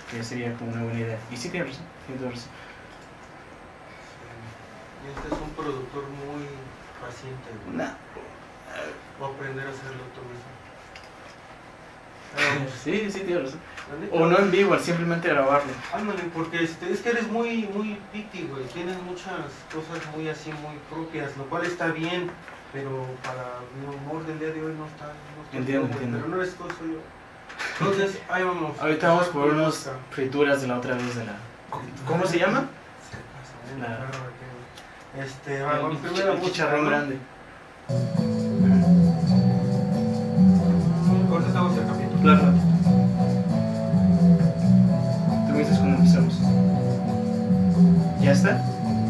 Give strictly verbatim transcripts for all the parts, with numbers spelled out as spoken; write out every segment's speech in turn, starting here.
que sería como una buena idea. Y sí tienes razón, tienes razón. Y este es un productor muy paciente, güey. Nah. Va a aprender a hacerlo todo eso. Eh, sí, sí, tienes razón. O no en vivo, simplemente grabarlo. Ándale, porque este, es que eres muy, muy picky, güey. Tienes muchas cosas muy así, muy propias, lo cual está bien, pero para mi humor del día de hoy no está. No está Entiendo, todo, entiendo. Pero no eres todo soy yo. Entonces, ahí vamos. Ahorita vamos por unas frituras de la otra vez de la... ¿Cómo se llama? La... Este, va, El, vamos el, primero el chicharrón ¿no? grande. Corta esta voz del capítulo. Claro. Tú me dices cuando empezamos. ¿Ya está?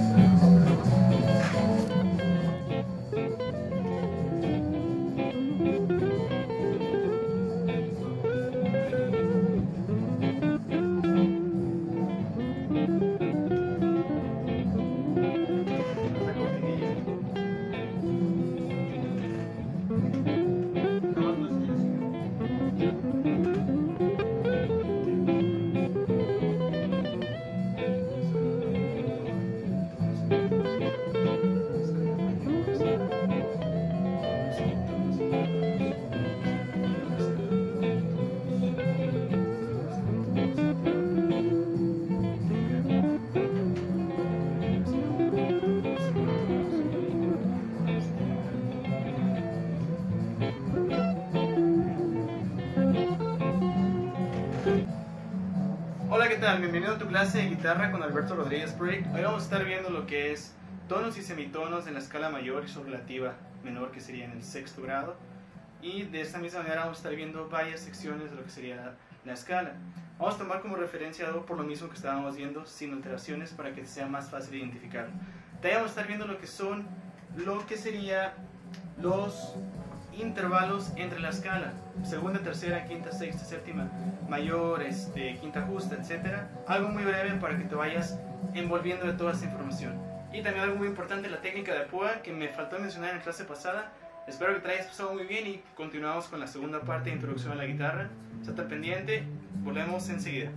Hola, ¿qué tal? Bienvenido a tu clase de guitarra con Alberto Rodríguez Break. Hoy vamos a estar viendo lo que es tonos y semitonos en la escala mayor y su relativa menor, que sería en el sexto grado. Y de esta misma manera vamos a estar viendo varias secciones de lo que sería la, la escala. Vamos a tomar como referencia Do por lo mismo que estábamos viendo, sin alteraciones, para que sea más fácil identificarlo. También vamos a estar viendo lo que son, lo que sería los intervalos entre la escala, segunda, tercera, quinta, sexta, séptima, mayor, este, quinta justa, etcétera. Algo muy breve para que te vayas envolviendo de toda esta información. Y también algo muy importante, la técnica de púa, que me faltó mencionar en la clase pasada. Espero que te hayas pasado muy bien y continuamos con la segunda parte de introducción a la guitarra. Estate pendiente, volvemos enseguida.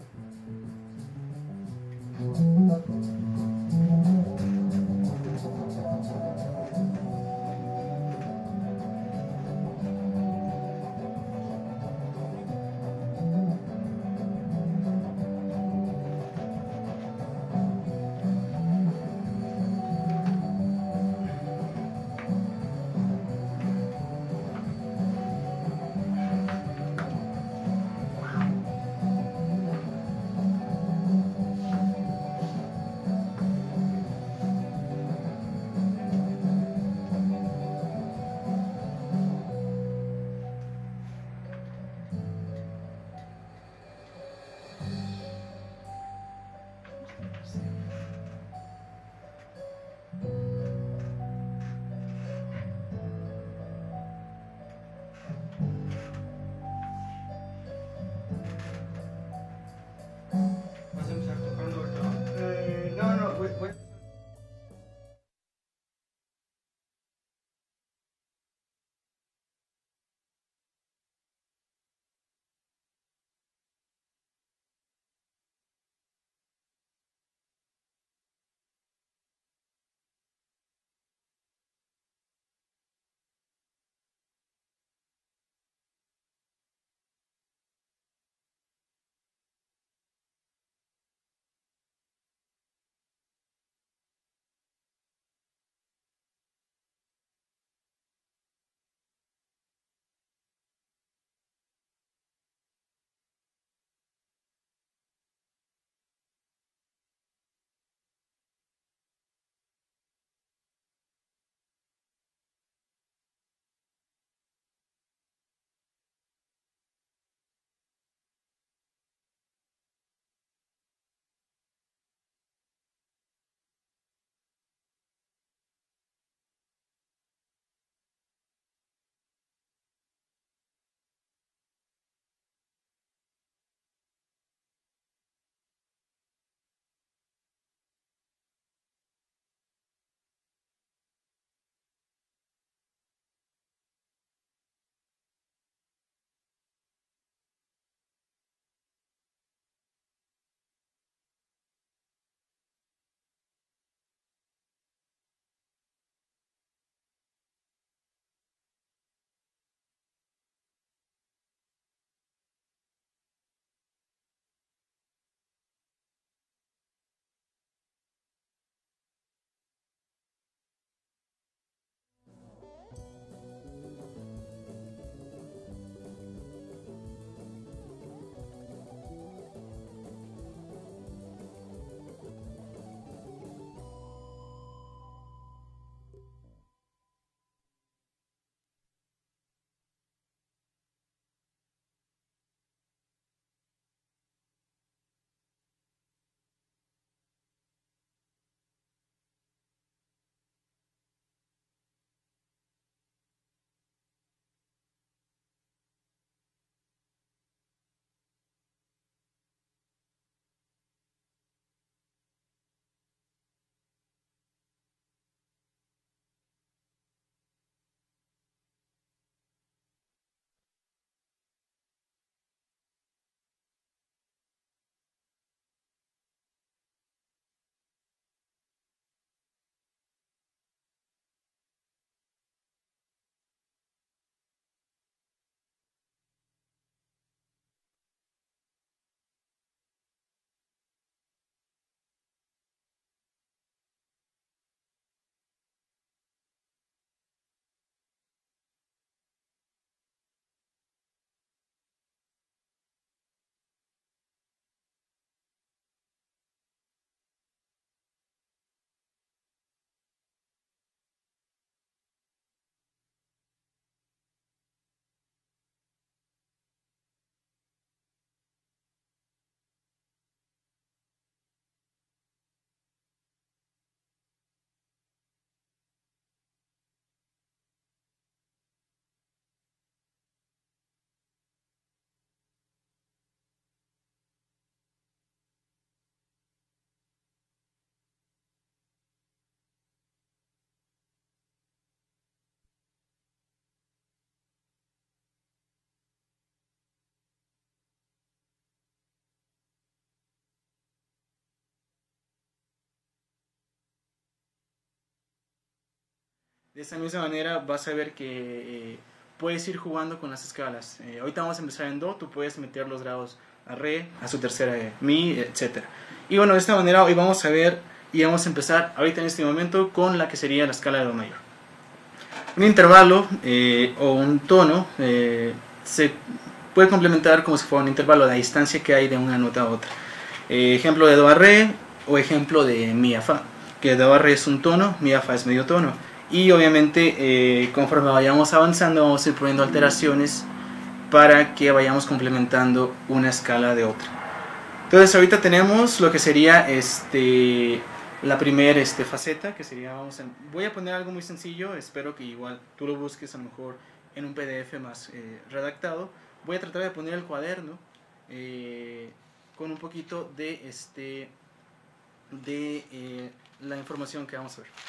De esa misma manera vas a ver que eh, puedes ir jugando con las escalas. Eh, ahorita vamos a empezar en Do, tú puedes meter los grados a Re, a su tercera E, Mi, etcétera. Y bueno, de esta manera hoy vamos a ver y vamos a empezar ahorita en este momento con la que sería la escala de Do mayor. Un intervalo eh, o un tono eh, se puede complementar como si fuera un intervalo, la distancia que hay de una nota a otra. Eh, ejemplo de Do a Re o ejemplo de Mi a Fa, que Do a Re es un tono, Mi a Fa es medio tono. Y obviamente eh, conforme vayamos avanzando vamos a ir poniendo alteraciones para que vayamos complementando una escala de otra. Entonces ahorita tenemos lo que sería este, la primera este, faceta, que sería, vamos a, voy a poner algo muy sencillo, espero que igual tú lo busques a lo mejor en un P D F más eh, redactado. Voy a tratar de poner el cuaderno eh, con un poquito de, este, de eh, la información que vamos a ver.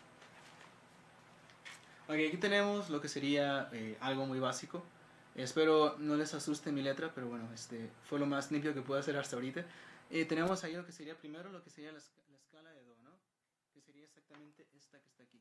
Okay, aquí tenemos lo que sería eh, algo muy básico. Espero no les asuste mi letra, pero bueno, este fue lo más limpio que puedo hacer hasta ahorita. Eh, tenemos ahí lo que sería primero, lo que sería la, la escala de Do, ¿no? Que sería exactamente esta que está aquí.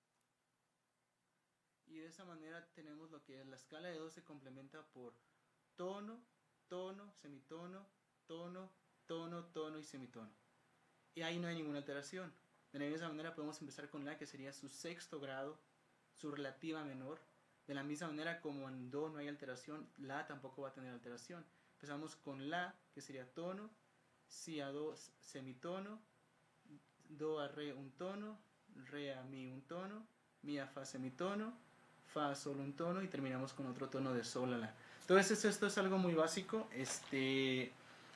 Y de esa manera tenemos lo que es la escala de Do se complementa por tono, tono, semitono, tono, tono, tono y semitono. Y ahí no hay ninguna alteración. De la misma manera podemos empezar con La, que sería su sexto grado, su relativa menor. De la misma manera como en Do no hay alteración, La tampoco va a tener alteración. Empezamos con La, que sería tono, Si a Do semitono, Do a Re un tono, Re a Mi un tono, Mi a Fa semitono, Fa a Sol un tono y terminamos con otro tono de Sol a La. Entonces esto es algo muy básico. Este...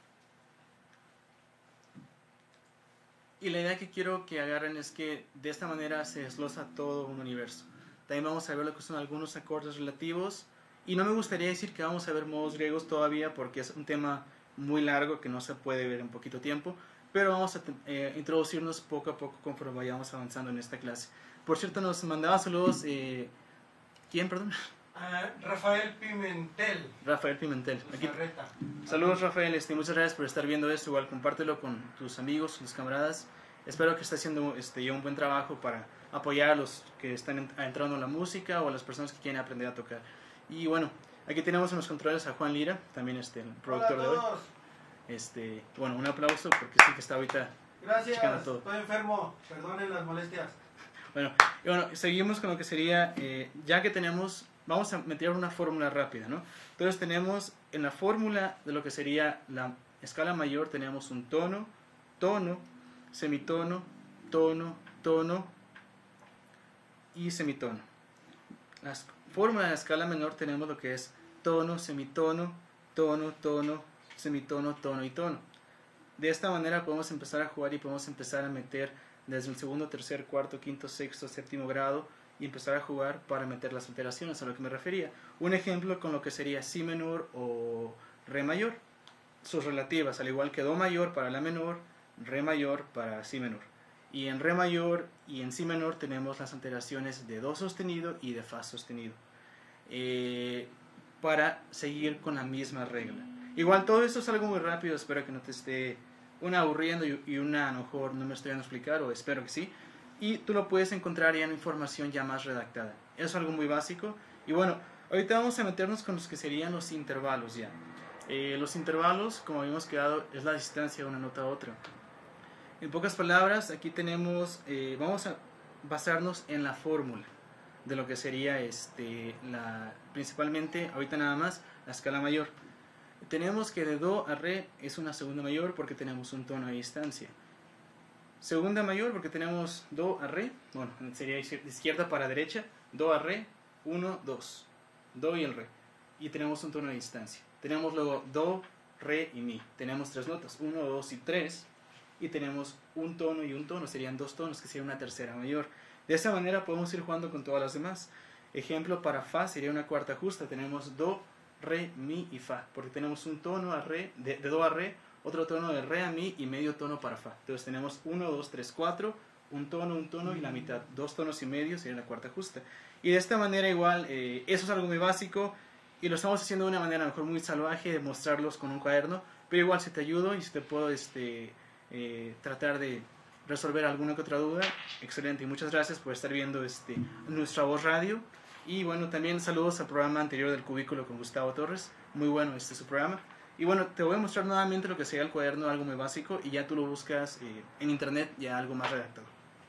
Y la idea que quiero que agarren es que de esta manera se desglosa todo un universo. También vamos a ver lo que son algunos acordes relativos. Y no me gustaría decir que vamos a ver modos griegos todavía porque es un tema muy largo que no se puede ver en poquito tiempo. Pero vamos a eh, introducirnos poco a poco conforme vayamos avanzando en esta clase. Por cierto, nos mandaba saludos... Eh, ¿Quién, perdón? Uh, Rafael Pimentel. Rafael Pimentel. Aquí. Saludos, Rafael. Este, muchas gracias por estar viendo esto. Igual compártelo con tus amigos, tus camaradas. Espero que esté haciendo este, ya un buen trabajo para apoyar a los que están entrando en la música o a las personas que quieren aprender a tocar. Y bueno, aquí tenemos en los controles a Juan Lira, también este, el productor de hoy. Este, bueno, un aplauso porque sí que está ahorita. Gracias, todo. Estoy enfermo, perdonen las molestias. Bueno, y bueno, seguimos con lo que sería, eh, ya que tenemos, vamos a meter una fórmula rápida, ¿no? Entonces tenemos en la fórmula de lo que sería la escala mayor, tenemos un tono, tono, semitono, tono, tono y semitono. La fórmula de la escala menor tenemos lo que es tono, semitono, tono, tono, semitono, tono y tono. De esta manera podemos empezar a jugar y podemos empezar a meter desde el segundo, tercer, cuarto, quinto, sexto, séptimo grado y empezar a jugar para meter las alteraciones, a lo que me refería. Un ejemplo con lo que sería Si menor o Re mayor, sus relativas, al igual que Do mayor para La menor, Re mayor para Si menor. Y en Re mayor y en Si menor tenemos las alteraciones de Do sostenido y de Fa sostenido, eh, para seguir con la misma regla. Igual todo esto es algo muy rápido, espero que no te esté una aburriendo y una a lo mejor no me estoy a explicar, o espero que sí. Y tú lo puedes encontrar ya en información ya más redactada. Es algo muy básico. Y bueno, ahorita vamos a meternos con los que serían los intervalos ya. Eh, los intervalos, como habíamos quedado, es la distancia de una nota a otra. En pocas palabras, aquí tenemos, eh, vamos a basarnos en la fórmula de lo que sería este, la, principalmente, ahorita nada más, la escala mayor. Tenemos que de Do a Re es una segunda mayor porque tenemos un tono de distancia. Segunda mayor porque tenemos Do a Re, bueno, sería de izquierda para derecha, Do a Re, uno, dos, Do y el Re. Y tenemos un tono de distancia. Tenemos luego Do, Re y Mi. Tenemos tres notas, uno, dos y tres. Y tenemos un tono y un tono, serían dos tonos, que sería una tercera mayor. De esa manera podemos ir jugando con todas las demás. Ejemplo para Fa sería una cuarta justa, tenemos Do, Re, Mi y Fa, porque tenemos un tono a Re, de, de Do a Re, otro tono de Re a Mi y medio tono para Fa. Entonces tenemos uno, dos, tres, cuatro, un tono, un tono y la mitad, dos tonos y medio sería la cuarta justa. Y de esta manera igual, eh, eso es algo muy básico y lo estamos haciendo de una manera a lo mejor muy salvaje de mostrarlos con un cuaderno, pero igual si te ayudo y si te puedo este, eh, tratar de resolver alguna que otra duda, excelente. Y muchas gracias por estar viendo este, nuestra voz radio. Y bueno, también saludos al programa anterior del Cubículo con Gustavo Torres. Muy bueno este su programa. Y bueno, te voy a mostrar nuevamente lo que sería el cuaderno, algo muy básico, y ya tú lo buscas eh, en internet, ya algo más redactado.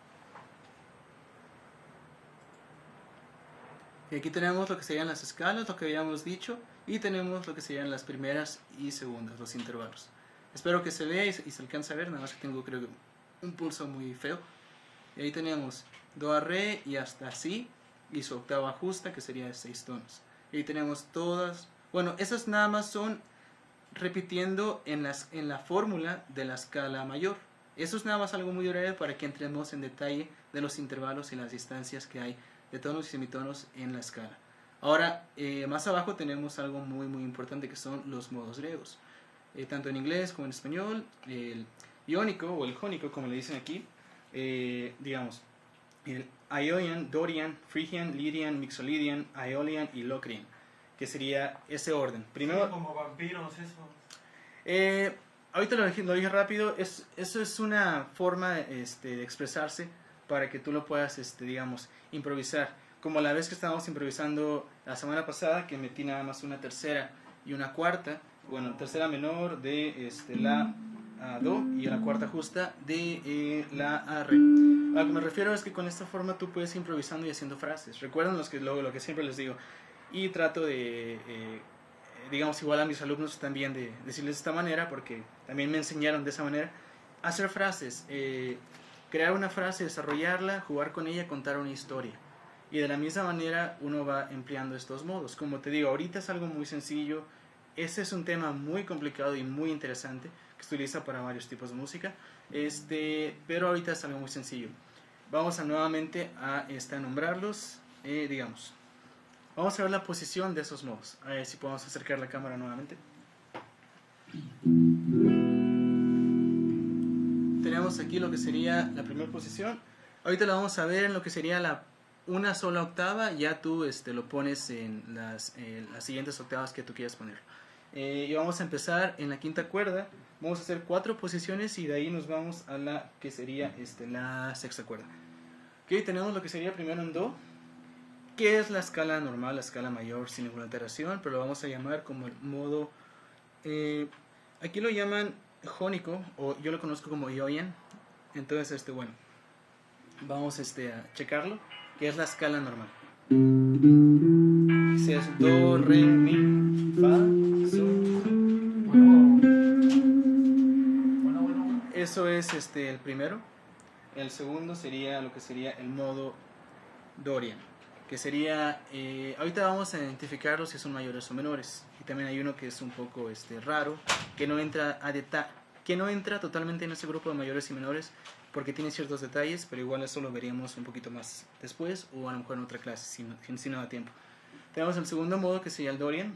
Y aquí tenemos lo que serían las escalas, lo que habíamos dicho, y tenemos lo que serían las primeras y segundas, los intervalos. Espero que se vea y se, y se alcance a ver, nada más que tengo creo que un pulso muy feo. Y ahí tenemos do a re y hasta si, y su octava justa que sería de seis tonos. Y ahí tenemos todas, bueno, esas nada más son repitiendo en, las, en la fórmula de la escala mayor. Eso es nada más algo muy breve para que entremos en detalle de los intervalos y las distancias que hay de tonos y semitonos en la escala. Ahora, eh, más abajo tenemos algo muy muy importante que son los modos griegos. Eh, tanto en inglés como en español, el iónico o el jónico, como le dicen aquí, eh, digamos, el Ionian, Dorian, Phrygian, Lydian, Mixolydian, Aeolian y Locrian, que sería ese orden. Primero, sí, como vampiros, eso. Eh, ahorita lo dije, lo dije rápido, es, eso es una forma este, de expresarse para que tú lo puedas, este, digamos, improvisar. Como la vez que estábamos improvisando la semana pasada, que metí nada más una tercera y una cuarta, bueno, tercera menor de este, la a do y la cuarta justa de eh, la a re. A lo que me refiero es que con esta forma tú puedes ir improvisando y haciendo frases. Recuerden los que, lo, lo que siempre les digo. Y trato de, eh, digamos, igual a mis alumnos también de decirles de esta manera, porque también me enseñaron de esa manera, hacer frases, eh, crear una frase, desarrollarla, jugar con ella, contar una historia. Y de la misma manera uno va empleando estos modos. Como te digo, ahorita es algo muy sencillo. Este es un tema muy complicado y muy interesante que se utiliza para varios tipos de música, este, pero ahorita es algo muy sencillo. Vamos a nuevamente a, este, a nombrarlos, eh, digamos. Vamos a ver la posición de esos modos. A ver si podemos acercar la cámara nuevamente. Tenemos aquí lo que sería la primera posición. Ahorita la vamos a ver en lo que sería la una sola octava. Ya tú este, lo pones en las, eh, las siguientes octavas que tú quieras poner. Eh, y vamos a empezar en la quinta cuerda. Vamos a hacer cuatro posiciones y de ahí nos vamos a la que sería este, la sexta cuerda. Ok, tenemos lo que sería primero en do, que es la escala normal, la escala mayor sin ninguna alteración, pero lo vamos a llamar como el modo, eh, aquí lo llaman jónico, o yo lo conozco como Ionian. Entonces, este, bueno, vamos este, a checarlo, que es la escala normal. Si es do, re, mi, fa, sol. Bueno, bueno, bueno. Eso es este, el primero. El segundo sería lo que sería el modo Dorian, que sería, eh, ahorita vamos a identificarlos si son mayores o menores. Y también hay uno que es un poco este, raro, que no entra a deta que no entra totalmente en ese grupo de mayores y menores, porque tiene ciertos detalles, pero igual eso lo veríamos un poquito más después, o a lo mejor en otra clase, si no, si no da tiempo. Tenemos el segundo modo, que sería el Dorian.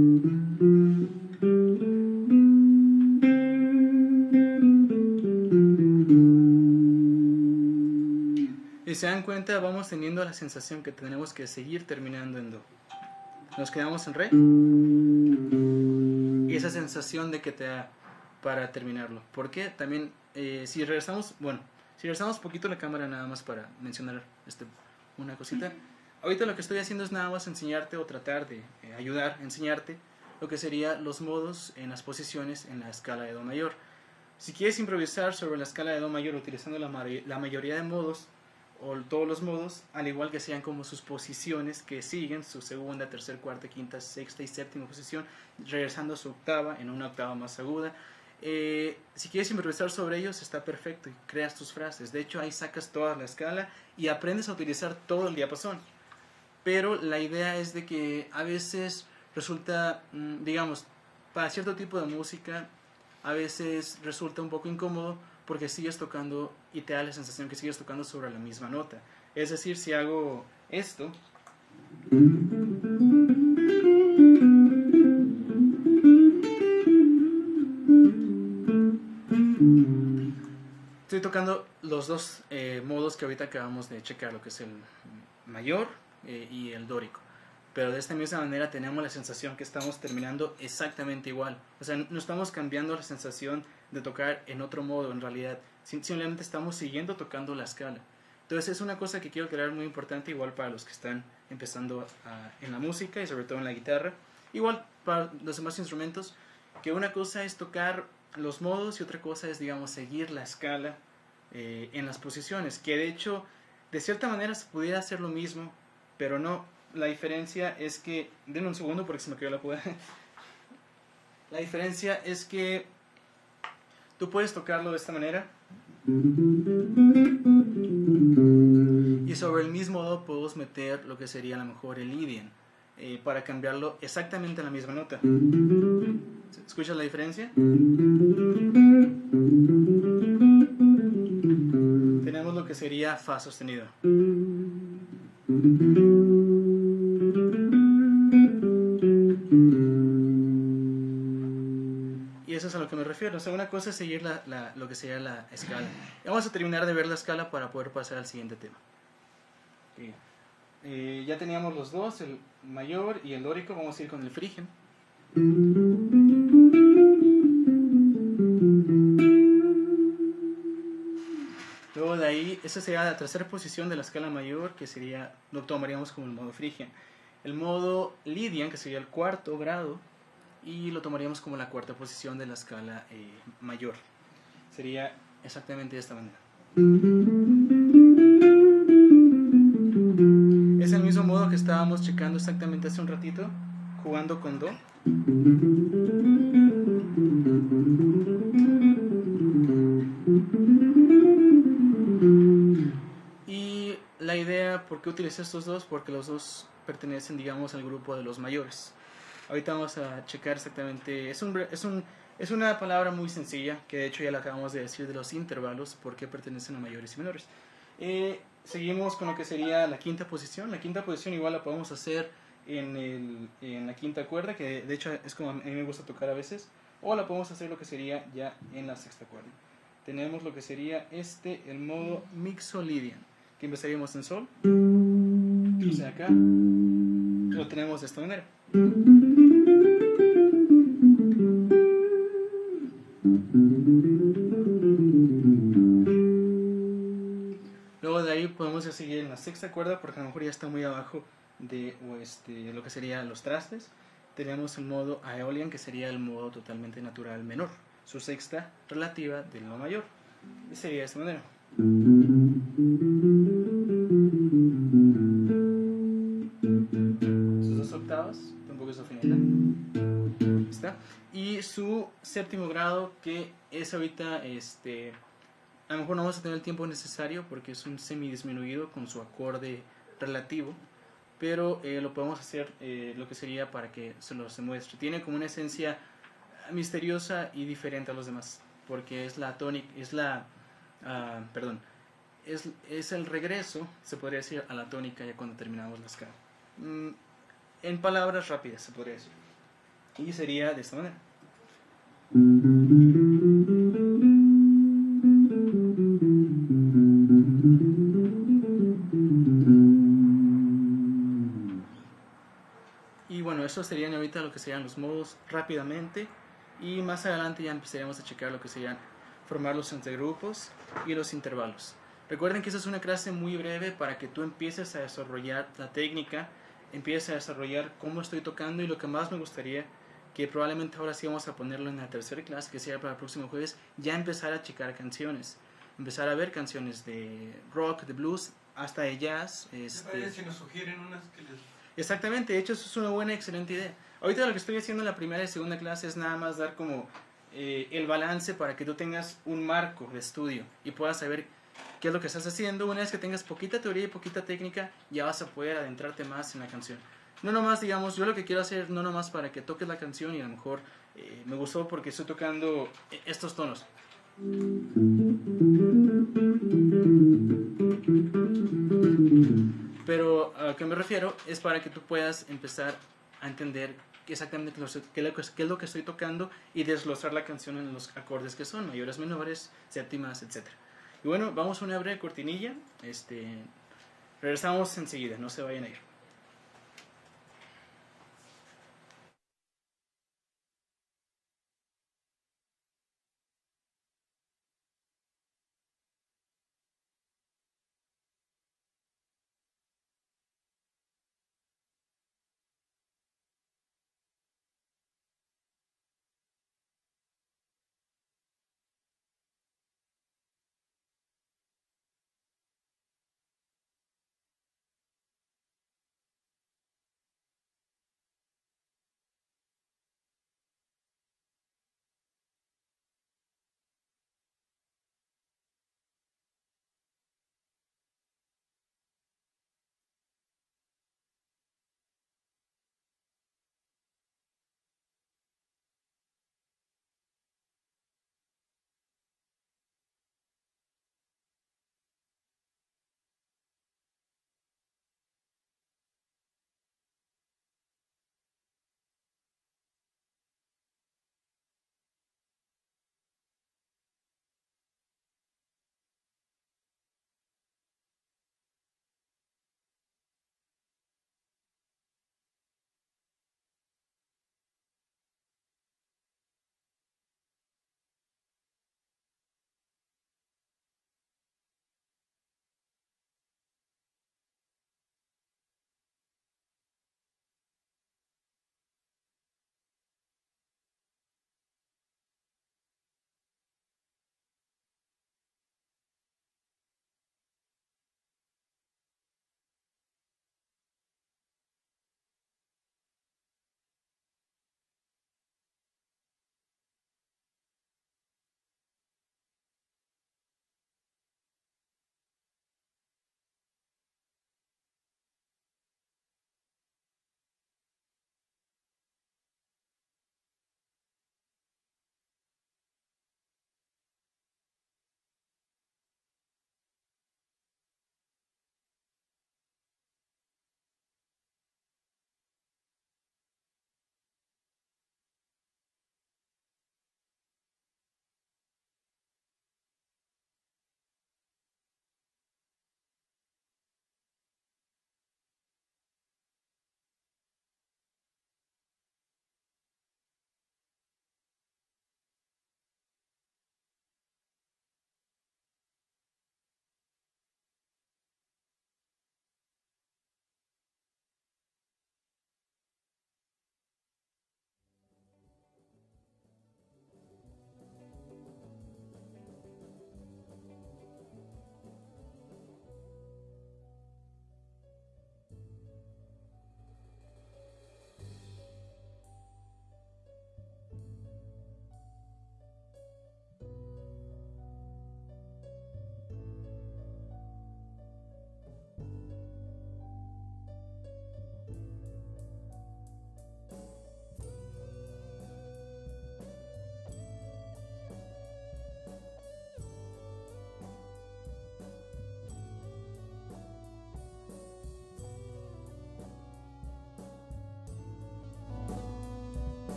Y se dan cuenta, vamos teniendo la sensación que tenemos que seguir terminando en do. Nos quedamos en re. Y esa sensación de que te da para terminarlo. ¿Por qué? También, eh, si regresamos, bueno, si regresamos un poquito la cámara nada más para mencionar este, una cosita. Ahorita lo que estoy haciendo es nada más enseñarte o tratar de eh, ayudar, enseñarte lo que serían los modos en las posiciones en la escala de do mayor. Si quieres improvisar sobre la escala de do mayor utilizando la, la mayoría de modos, o todos los modos, al igual que sean como sus posiciones que siguen, su segunda, tercera, cuarta, quinta, sexta y séptima posición, regresando a su octava en una octava más aguda. Eh, si quieres improvisar sobre ellos está perfecto y creas tus frases. De hecho ahí sacas toda la escala y aprendes a utilizar todo el diapasón. Pero la idea es de que a veces resulta, digamos, para cierto tipo de música a veces resulta un poco incómodo, porque sigues tocando y te da la sensación que sigues tocando sobre la misma nota. Es decir, si hago esto, estoy tocando los dos eh, modos que ahorita acabamos de checar, lo que es el mayor eh, y el dórico. pero de esta misma manera tenemos la sensación que estamos terminando exactamente igual. O sea, no estamos cambiando la sensación de tocar en otro modo en realidad, simplemente estamos siguiendo tocando la escala. Entonces es una cosa que quiero aclarar muy importante, igual para los que están empezando a, en la música y sobre todo en la guitarra, igual para los demás instrumentos, que una cosa es tocar los modos y otra cosa es, digamos, seguir la escala eh, en las posiciones, que de hecho de cierta manera se pudiera hacer lo mismo, pero no. La diferencia es que, denme un segundo porque se me cayó la puda. La diferencia es que tú puedes tocarlo de esta manera y sobre el mismo do podemos meter lo que sería a lo mejor el Lydian eh, para cambiarlo exactamente a la misma nota. ¿Escuchas la diferencia? Tenemos lo que sería fa sostenido. Y eso es a lo que me refiero. O sea, una cosa es seguir la, la, lo que sería la escala. Y vamos a terminar de ver la escala para poder pasar al siguiente tema. Okay. Eh, ya teníamos los dos, el mayor y el dórico. Vamos a ir con el frigio. Luego de ahí, esa sería la tercera posición de la escala mayor, que sería, lo tomaríamos como el modo frigio. El modo Lydian, que sería el cuarto grado, y lo tomaríamos como la cuarta posición de la escala eh, mayor. Sería exactamente de esta manera. Es el mismo modo que estábamos checando exactamente hace un ratito, jugando con do. Y la idea, ¿por qué utilicé estos dos? Porque los dos pertenecen, digamos, al grupo de los mayores. Ahorita vamos a checar exactamente, es, un, es, un, es una palabra muy sencilla, que de hecho ya la acabamos de decir, de los intervalos, por qué pertenecen a mayores y menores. Eh, seguimos con lo que sería la quinta posición. La quinta posición igual la podemos hacer en, el, en la quinta cuerda, que de hecho es como a mí me gusta tocar a veces, o la podemos hacer lo que sería ya en la sexta cuerda. Tenemos lo que sería este, el modo Mixolydian, que empezaríamos en sol, o sea acá, lo tenemos de esta manera. Luego de ahí podemos seguir en la sexta cuerda, porque a lo mejor ya está muy abajo de o este, lo que serían los trastes. Tenemos el modo Aeolian, que sería el modo totalmente natural menor, su sexta relativa de lo mayor. Y sería de esta manera. Sus dos octavas, tampoco es afinidad. ¿Está? Y su séptimo grado, que es ahorita, este, a lo mejor no vamos a tener el tiempo necesario porque es un semidisminuido con su acorde relativo, pero eh, lo podemos hacer eh, lo que sería para que se lo se muestre. Tiene como una esencia misteriosa y diferente a los demás, porque es la tónica, es la, uh, perdón, es, es el regreso, se podría decir, a la tónica ya cuando terminamos la escala. Mm, en palabras rápidas se podría decir. Y sería de esta manera. Y bueno, eso serían ahorita lo que serían los modos rápidamente. Y más adelante ya empezaríamos a checar lo que serían formar los entregrupos y los intervalos. Recuerden que esa es una clase muy breve para que tú empieces a desarrollar la técnica, empieces a desarrollar cómo estoy tocando, y lo que más me gustaría, que probablemente ahora sí vamos a ponerlo en la tercera clase, que sea para el próximo jueves, ya empezar a checar canciones, empezar a ver canciones de rock, de blues, hasta de jazz. Este... Si nos sugieren unas que les... Exactamente, de hecho eso es una buena, excelente idea. Ahorita lo que estoy haciendo en la primera y segunda clase es nada más dar como eh, el balance para que tú tengas un marco de estudio y puedas saber qué es lo que estás haciendo. Una vez que tengas poquita teoría y poquita técnica, ya vas a poder adentrarte más en la canción. No nomás, digamos, yo lo que quiero hacer, no nomás para que toques la canción y a lo mejor eh, me gustó porque estoy tocando estos tonos. Pero a lo que me refiero es para que tú puedas empezar a entender exactamente qué es lo que estoy tocando y desglosar la canción en los acordes que son, mayores, menores, séptimas, etcétera. Y bueno, vamos a una breve cortinilla. Este, regresamos enseguida, no se vayan a ir.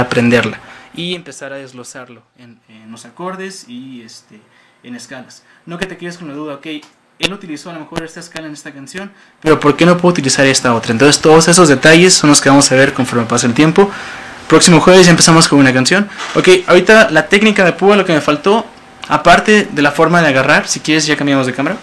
aprenderla y empezar a desglosarlo en, en los acordes y este, en escalas. No que te quedes con la duda, ok, él utilizó a lo mejor esta escala en esta canción, pero ¿por qué no puedo utilizar esta otra? Entonces todos esos detalles son los que vamos a ver conforme pasa el tiempo. Próximo jueves ya empezamos con una canción. Ok, ahorita la técnica de púa, lo que me faltó, aparte de la forma de agarrar, si quieres ya cambiamos de cámara.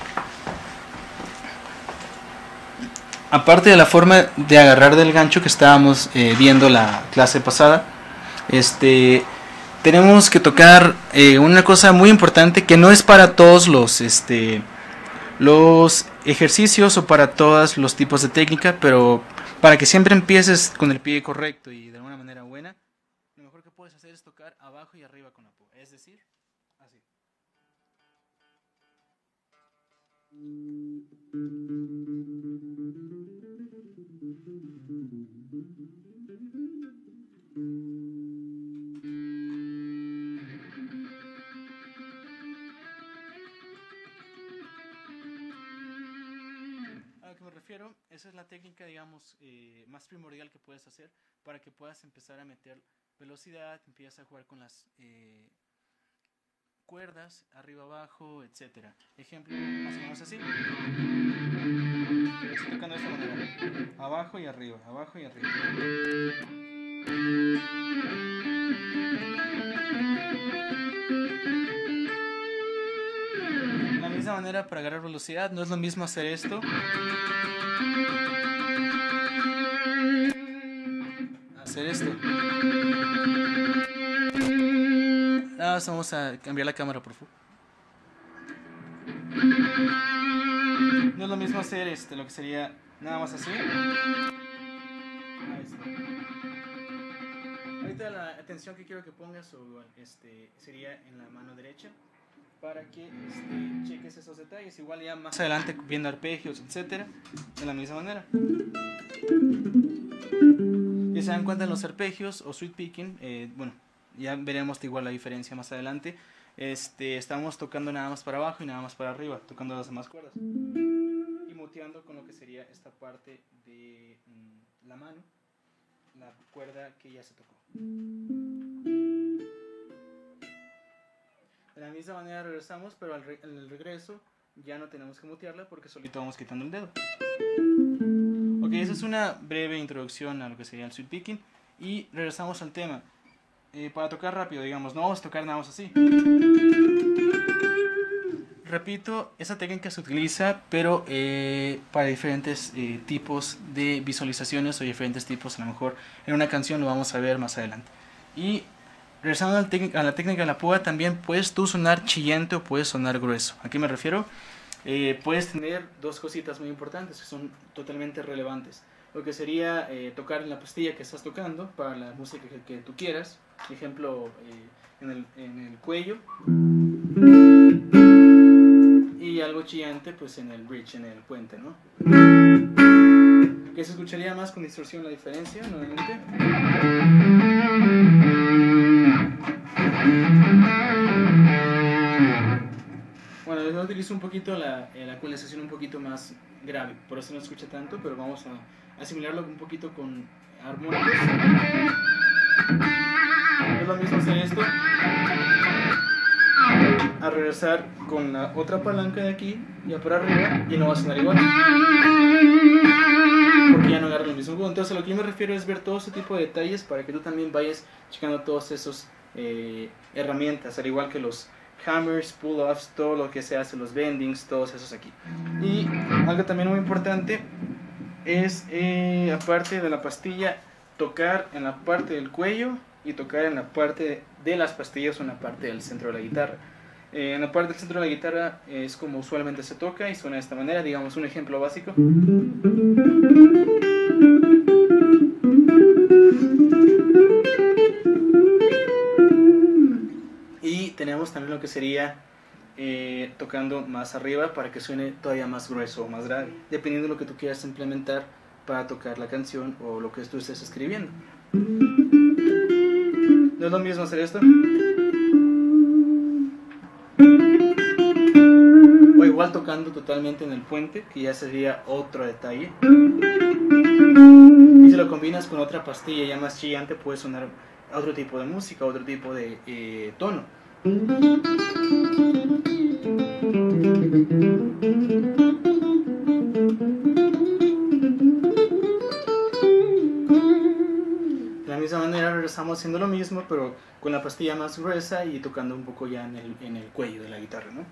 Aparte de la forma de agarrar del gancho que estábamos eh, viendo la clase pasada, este, tenemos que tocar eh, una cosa muy importante que no es para todos los, este, los ejercicios o para todos los tipos de técnica, pero para que siempre empieces con el pie correcto y de alguna manera buena, lo mejor que puedes hacer es tocar abajo y arriba con la púa, es decir, así. A lo que me refiero, esa es la técnica, digamos, eh, más primordial que puedes hacer para que puedas empezar a meter velocidad, empiezas a jugar con las eh, cuerdas, arriba, abajo, etcétera. Ejemplo, más o menos así. Estoy tocando de esta manera. Abajo y arriba, abajo y arriba. De la misma manera para agarrar velocidad, no es lo mismo hacer esto. Hacer esto. Nada más vamos a cambiar la cámara, por favor. No es lo mismo hacer este, lo que sería nada más así. Ahí está. Ahorita la atención que quiero que pongas o, este, sería en la mano derecha para que este, cheques esos detalles. Igual ya más adelante viendo arpegios, etcétera, de la misma manera. Ya se dan cuenta en los arpegios o sweep picking, eh, bueno, ya veremos igual la diferencia más adelante. Este, estamos tocando nada más para abajo y nada más para arriba, tocando las demás cuerdas y muteando con lo que sería esta parte de mm, la mano, la cuerda que ya se tocó. De la misma manera regresamos, pero al re en el regreso ya no tenemos que mutearla porque solito vamos quitando el dedo. Ok, esa es una breve introducción a lo que sería el sweep picking y regresamos al tema. Eh, para tocar rápido, digamos, no vamos a tocar nada más así. Repito, esa técnica se utiliza, pero eh, para diferentes eh, tipos de visualizaciones o diferentes tipos, a lo mejor en una canción lo vamos a ver más adelante. Y regresando a la, a la técnica de la púa, también puedes tú sonar chillante o puedes sonar grueso. ¿A qué me refiero? Eh, puedes tener dos cositas muy importantes que son totalmente relevantes. Lo que sería eh, tocar en la pastilla que estás tocando para la música que, que tú quieras. Por ejemplo, eh, en, el, en el cuello. Y algo chillante pues en el bridge, en el puente, ¿no? Que se escucharía más con distorsión la diferencia, nuevamente. Bueno, yo utilizo un poquito la, la ecualización un poquito más grave, por eso no se escucha tanto, pero vamos a asimilarlo un poquito con armónicos. Es lo mismo hacer esto, a regresar con la otra palanca de aquí, ya por arriba, y no va a sonar igual, porque ya no agarra el mismo punto. Entonces a lo que yo me refiero es ver todo ese tipo de detalles para que tú también vayas checando todas esas eh, herramientas, al igual que los hammers, pull-offs, todo lo que se hace, los bendings, todos esos aquí. Y algo también muy importante es, eh, aparte de la pastilla, tocar en la parte del cuello y tocar en la parte de las pastillas o en la parte del centro de la guitarra. Eh, en la parte del centro de la guitarra es como usualmente se toca y suena de esta manera. Digamos un ejemplo básico. Y tenemos también lo que sería eh, tocando más arriba para que suene todavía más grueso o más grave, dependiendo de lo que tú quieras implementar para tocar la canción o lo que tú estés escribiendo. No es lo mismo hacer esto o igual tocando totalmente en el puente, que ya sería otro detalle. Y Y si lo combinas con otra pastilla ya más chillante, puede sonar a otro tipo de música, otro tipo de eh, tono. De la misma manera regresamos haciendo lo mismo, pero con la pastilla más gruesa y tocando un poco ya en el, en el cuello de la guitarra, ¿no?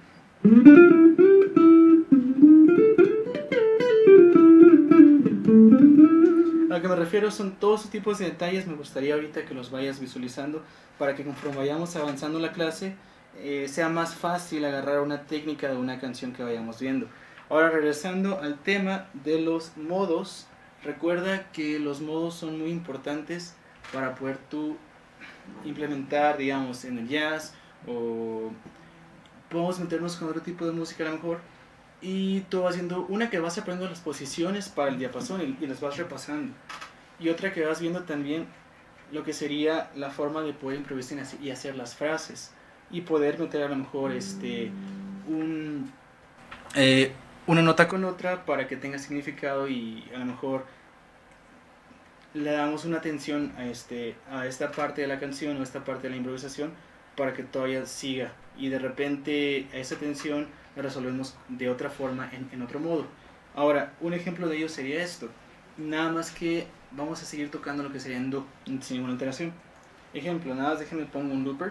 A lo que me refiero son todos esos tipos de detalles. Me gustaría ahorita que los vayas visualizando para que conforme vayamos avanzando la clase eh, sea más fácil agarrar una técnica de una canción que vayamos viendo. Ahora, regresando al tema de los modos, recuerda que los modos son muy importantes para poder tú implementar, digamos, en el jazz, o podemos meternos con otro tipo de música a lo mejor, y tú vas haciendo una que vas aprendiendo las posiciones para el diapasón y, y las vas repasando, y otra que vas viendo también lo que sería la forma de poder improvisar y hacer las frases, y poder meter a lo mejor este un eh, una nota con otra para que tenga significado, y a lo mejor le damos una atención a, este, a esta parte de la canción o a esta parte de la improvisación para que todavía siga, y de repente a esa tensión la resolvemos de otra forma en, en otro modo. Ahora, un ejemplo de ello sería esto, nada más que vamos a seguir tocando lo que sería en do, sin ninguna alteración. Ejemplo, nada más déjenme pongo un looper.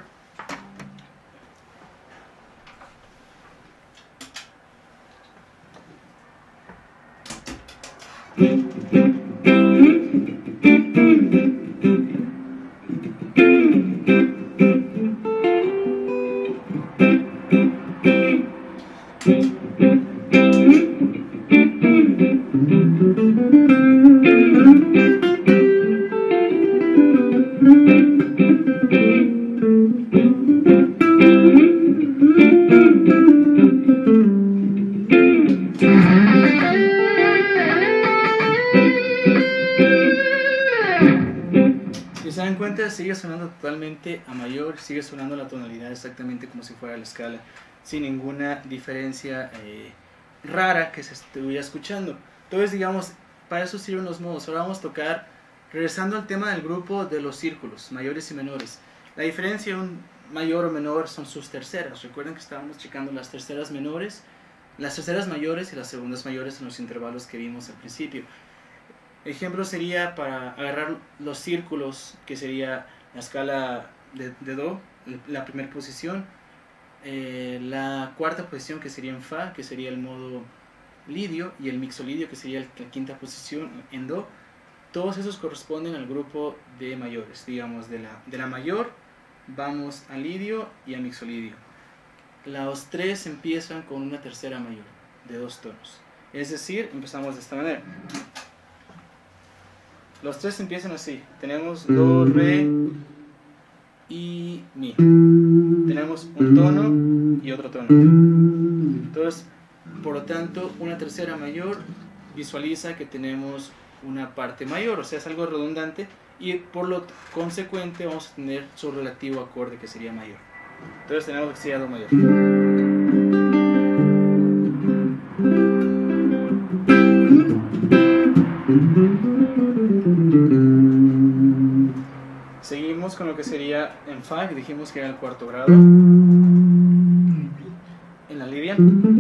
Sigue sonando totalmente a mayor, sigue sonando la tonalidad exactamente como si fuera la escala, sin ninguna diferencia eh, rara que se estuviera escuchando. Entonces, digamos, para eso sirven los modos. Ahora vamos a tocar, regresando al tema del grupo de los círculos, mayores y menores. La diferencia de un mayor o menor son sus terceras. Recuerden que estábamos checando las terceras menores, las terceras mayores y las segundas mayores en los intervalos que vimos al principio. Ejemplo sería para agarrar los círculos, que sería la escala de, de do, la primera posición, eh, la cuarta posición que sería en fa, que sería el modo lidio, y el mixolidio, que sería la quinta posición en do. Todos esos corresponden al grupo de mayores, digamos, de la, de la mayor vamos a lidio y a mixolidio. Los tres empiezan con una tercera mayor de dos tonos, es decir, empezamos de esta manera. Los tres empiezan así. Tenemos do, re y mi. Tenemos un tono y otro tono. Entonces, por lo tanto, una tercera mayor visualiza que tenemos una parte mayor, o sea, es algo redundante, y por lo consecuente vamos a tener su relativo acorde, que sería mayor. Entonces tenemos que sería do mayor. Seguimos con lo que sería en fa, que dijimos que era el cuarto grado. En la lidia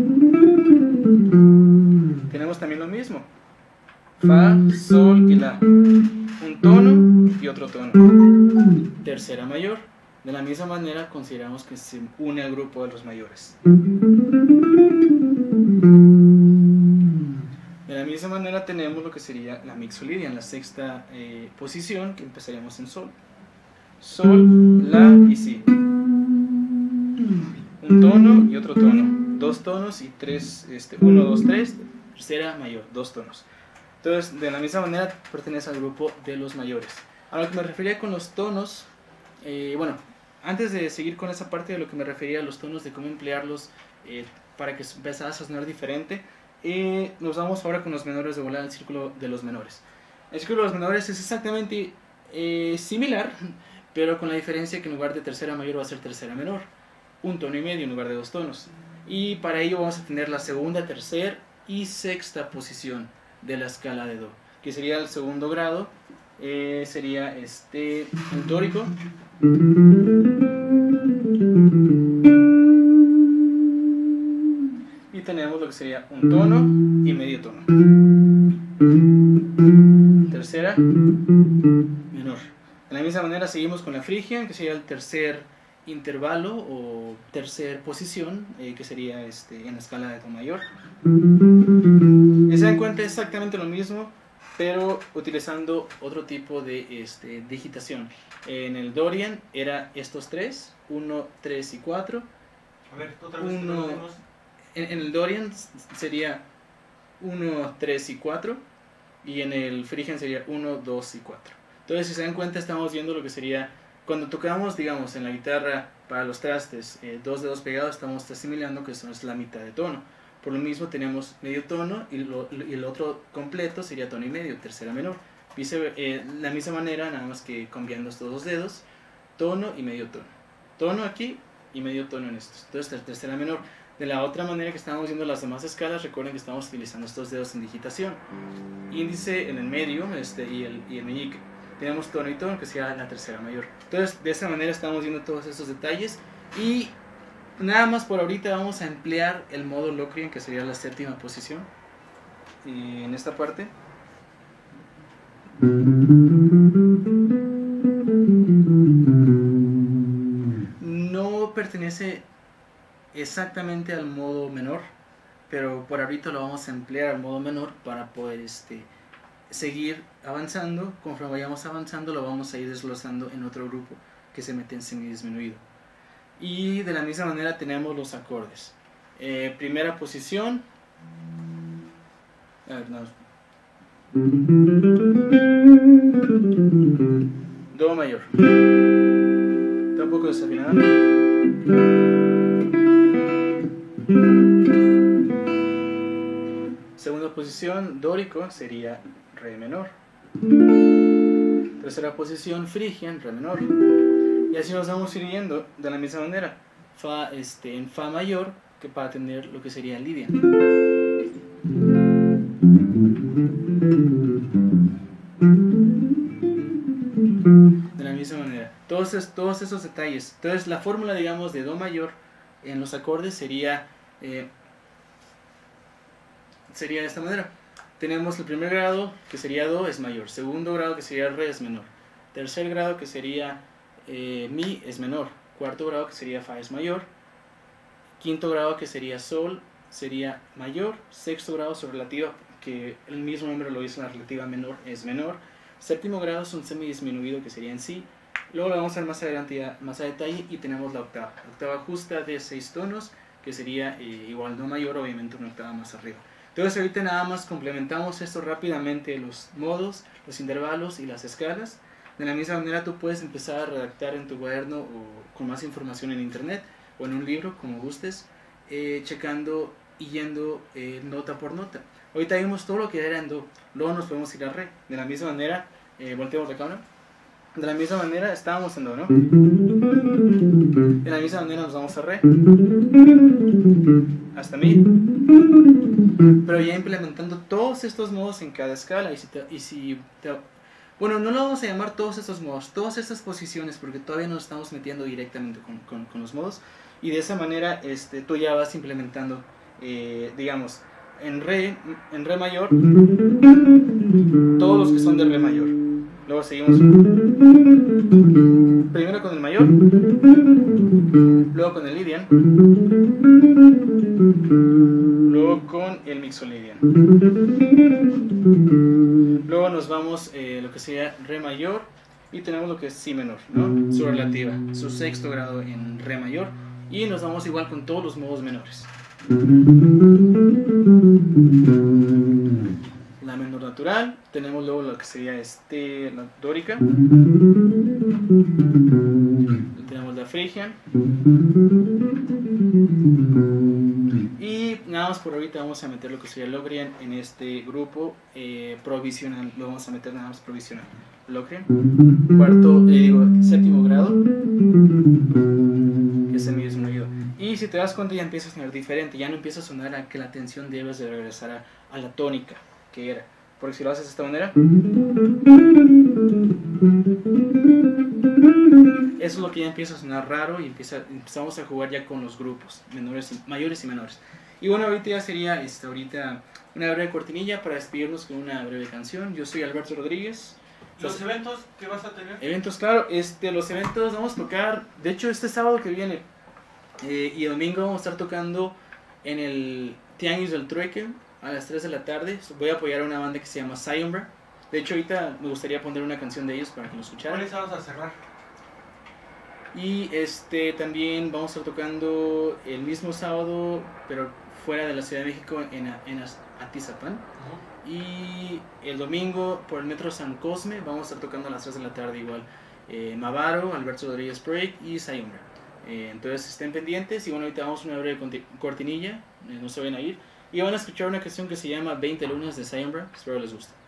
tenemos también lo mismo: fa, sol y la. Un tono y otro tono. Tercera mayor. De la misma manera consideramos que se une al grupo de los mayores. De la misma manera tenemos lo que sería la mixolidia en la sexta eh, posición, que empezaríamos en sol. Sol, la y si. Un tono y otro tono. Dos tonos y tres, este, uno, dos, tres. Tercera mayor, dos tonos. Entonces, de la misma manera pertenece al grupo de los mayores. A lo que me refería con los tonos, eh, bueno, antes de seguir con esa parte de lo que me refería a los tonos, de cómo emplearlos eh, para que empezara a sonar diferente, eh, nos vamos ahora con los menores, de volar al círculo de los menores. El círculo de los menores es exactamente eh, similar, pero con la diferencia que en lugar de tercera mayor va a ser tercera menor, un tono y medio en lugar de dos tonos. Y para ello vamos a tener la segunda, tercera y sexta posición de la escala de do. que sería el segundo grado, eh, sería este, el dórico. Y tenemos lo que sería un tono y medio tono. Tercera, menor. De la misma manera seguimos con la frigia, que sería el tercer intervalo o tercer posición, eh, que sería este, en la escala de do mayor. Y se dan cuenta exactamente lo mismo, pero utilizando otro tipo de este, digitación. En el Dorian era estos tres, uno, tres y cuatro. A ver, otra vez. Uno, en, en el Dorian sería uno, tres y cuatro, y en el Phrygian sería uno, dos y cuatro. Entonces, si se dan cuenta, estamos viendo lo que sería, cuando tocamos, digamos, en la guitarra para los trastes, eh, dos dedos pegados, estamos asimilando que eso es la mitad de tono. Por lo mismo tenemos medio tono y, lo, y el otro completo sería tono y medio, tercera menor. Vice, eh, la misma manera, nada más que cambiando estos dos dedos, tono y medio tono. Tono aquí y medio tono en estos. Entonces, tercera menor. De la otra manera que estamos viendo las demás escalas, recuerden que estamos utilizando estos dedos en digitación. Índice en el medio este, y, el, y el meñique. Tenemos tono y tono, que sería la tercera mayor. Entonces, de esa manera estamos viendo todos esos detalles. Y nada más por ahorita vamos a emplear el modo Locrian, que sería la séptima posición. Y en esta parte. No pertenece exactamente al modo menor, pero por ahorita lo vamos a emplear al modo menor para poder este, seguir avanzando. Conforme vayamos avanzando, lo vamos a ir desglosando en otro grupo que se mete en semidisminuido. Y de la misma manera tenemos los acordes. Eh, primera posición. A ver, no. Do mayor. Tampoco desafinada. Segunda posición, dórico, sería re menor. Tercera posición, Phrygian, re menor. Y así nos vamos a ir yendo de la misma manera. Fa, este, en fa mayor, que para tener lo que sería Lydian. De la misma manera. Todos, es, todos esos detalles. Entonces la fórmula, digamos, de do mayor en los acordes sería eh, sería de esta manera. Tenemos el primer grado, que sería do, es mayor. Segundo grado, que sería re, es menor. Tercer grado, que sería eh, mi, es menor. Cuarto grado, que sería fa, es mayor. Quinto grado, que sería sol, sería mayor. Sexto grado, su relativa, que el mismo nombre lo dice, la relativa menor, es menor. Séptimo grado es un semidisminuido, que sería en si. Luego lo vamos a ver más adelante, ya, más a detalle, y tenemos la octava. La octava justa de seis tonos, que sería eh, igual do mayor, obviamente una octava más arriba. Entonces ahorita nada más complementamos esto rápidamente, los modos, los intervalos y las escalas. De la misma manera tú puedes empezar a redactar en tu cuaderno o con más información en internet o en un libro, como gustes, eh, checando y yendo eh, nota por nota. Ahorita vimos todo lo que era en do, luego nos podemos ir a re. De la misma manera, eh, volteamos la cámara. De la misma manera estábamos en do, ¿no? De la misma manera nos vamos a re. Hasta mi. Pero ya implementando todos estos modos en cada escala. Y si, te, y si te, bueno, no lo vamos a llamar todos estos modos, todas estas posiciones, porque todavía no nos estamos metiendo directamente con, con, con los modos. Y de esa manera este, tú ya vas implementando, eh, digamos, en re, en re mayor, todos los que son de re mayor. Luego seguimos primero con el mayor, luego con el Lydian, luego con el mixolydian. Luego nos vamos eh, lo que sería re mayor y tenemos lo que es si menor, ¿no? Su relativa, su sexto grado en re mayor, y nos vamos igual con todos los modos menores. La menor natural, tenemos luego lo que sería este, la dórica, tenemos la Phrygian, y nada más por ahorita vamos a meter lo que sería el Locrian en este grupo eh, provisional, lo vamos a meter nada más provisional. Locrian, cuarto, eh, digo, séptimo grado, que es el semidisminuido. Y si te das cuenta ya empieza a sonar diferente, ya no empieza a sonar a que la tensión debes de regresar a, a la tónica que era. porque si lo haces de esta manera, eso es lo que ya empieza a sonar raro y empieza, empezamos a jugar ya con los grupos menores y, mayores y menores. Y bueno, ahorita ya sería este, ahorita una breve cortinilla para despedirnos con una breve canción. Yo soy Alberto Rodríguez. ¿Los eventos que vas a tener? Eventos, claro, este, los eventos vamos a tocar, de hecho este sábado que viene eh, y domingo vamos a estar tocando en el Tianguis del Trueque a las tres de la tarde. Voy a apoyar a una banda que se llama Siombra. De hecho ahorita me gustaría poner una canción de ellos para que lo escucharan. ¿Cuáles vamos a cerrar? Y este también vamos a estar tocando el mismo sábado, pero fuera de la Ciudad de México, en, en Atizapán. Uh-huh. Y el domingo por el Metro San Cosme vamos a estar tocando a las tres de la tarde igual. Eh, Mavaro, Alberto Rodríguez Break y Siombra. Eh, entonces estén pendientes y bueno, ahorita vamos a una breve cortinilla, eh, no se vayan a ir. Y van a escuchar una canción que se llama veinte lunas de Siombra, espero les guste.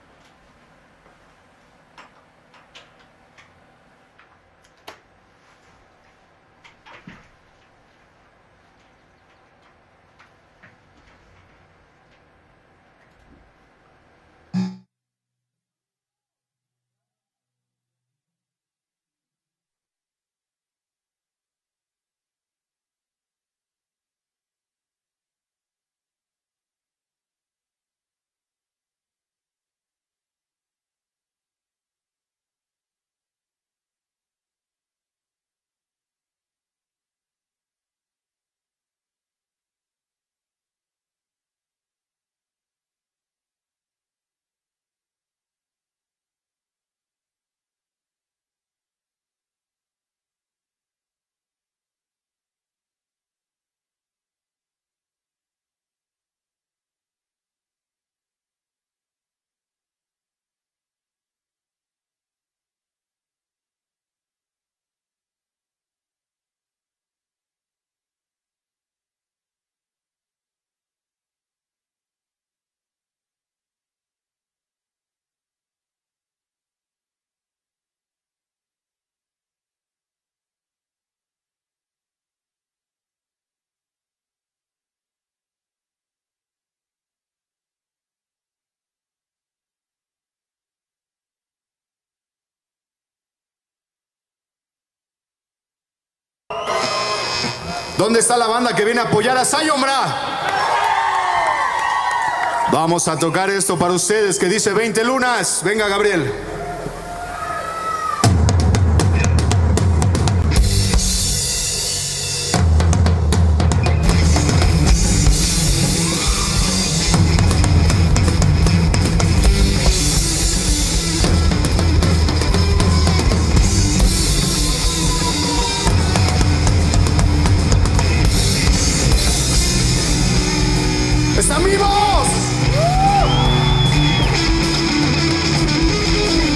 ¿Dónde está la banda que viene a apoyar a Siombra? Vamos a tocar esto para ustedes que dice veinte lunas. Venga, Gabriel. ¡Están vivos!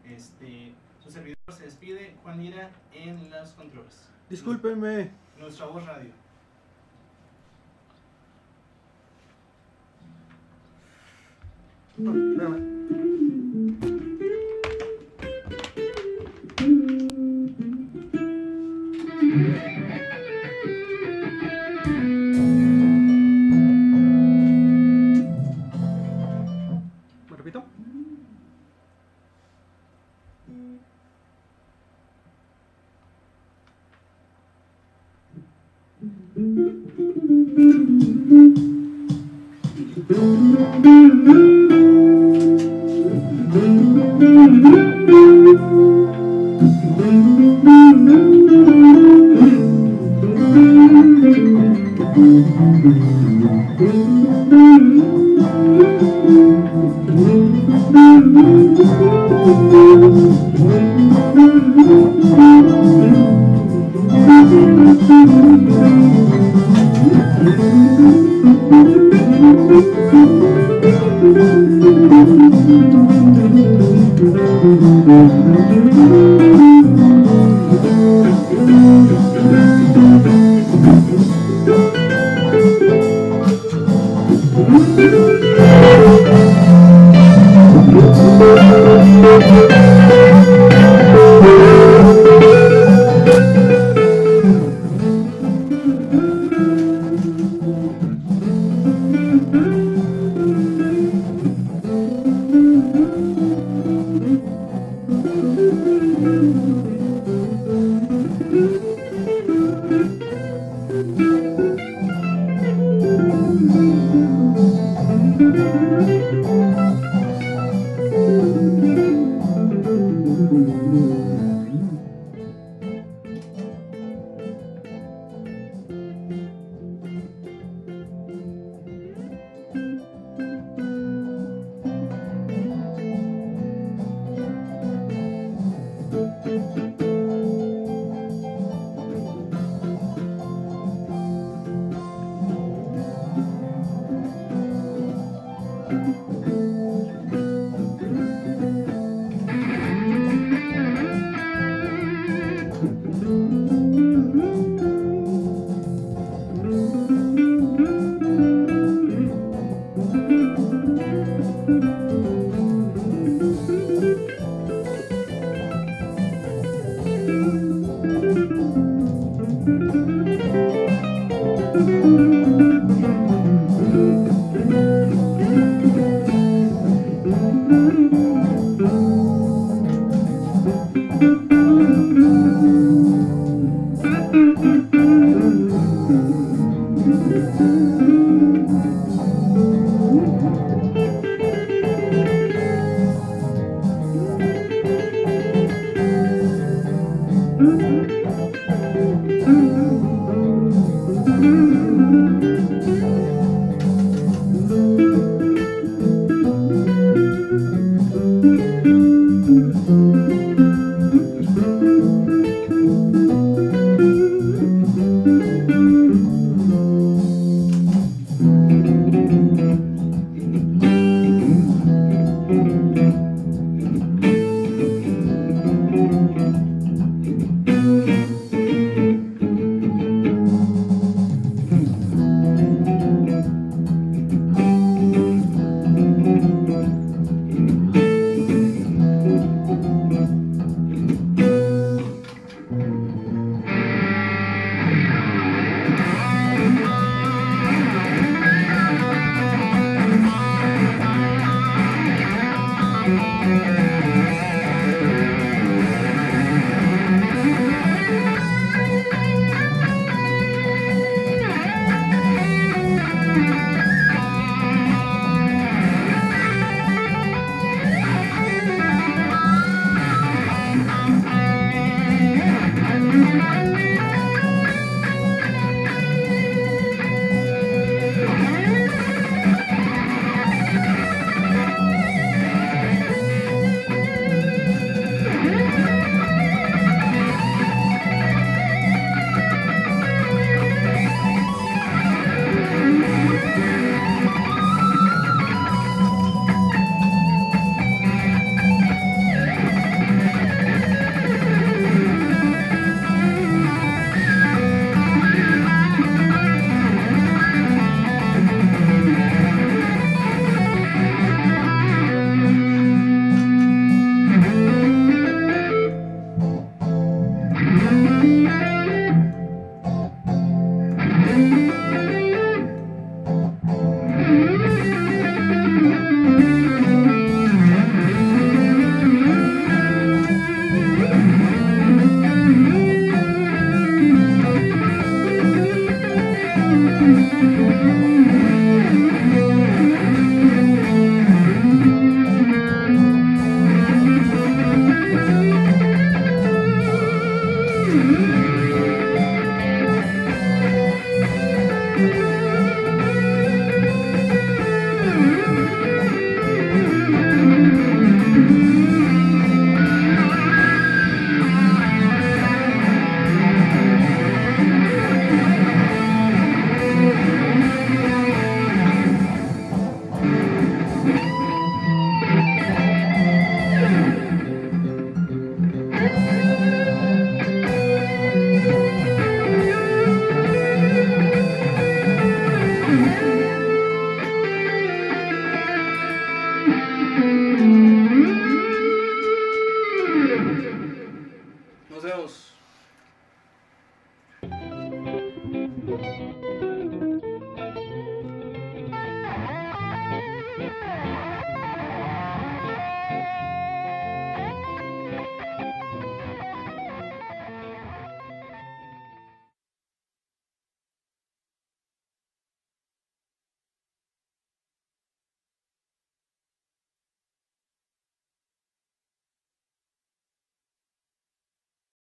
Este, su servidor se despide, Juan Lira en los controles. Discúlpenme. Nuestra voz radio. ¿Me repito?